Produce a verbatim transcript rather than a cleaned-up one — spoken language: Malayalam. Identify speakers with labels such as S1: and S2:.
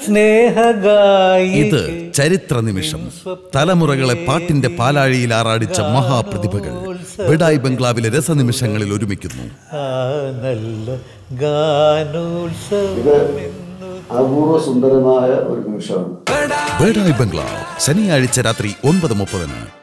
S1: ഇത് ചരിത്ര നിമിഷം. തലമുറകളെ പാട്ടിന്റെ പാലാഴിയിൽ ആറാടിച്ച മഹാപ്രതിഭകൾ ബഡായി ബംഗ്ലാവിലെ രസനിമിഷങ്ങളിൽ ഒരുമിക്കുന്നു.
S2: അപൂർവ സുന്ദരമായ ഒരു നിമിഷമാണ്.
S1: ബഡായി ബംഗ്ലാവ് ശനിയാഴ്ച രാത്രി ഒൻപത് മുപ്പതിന്.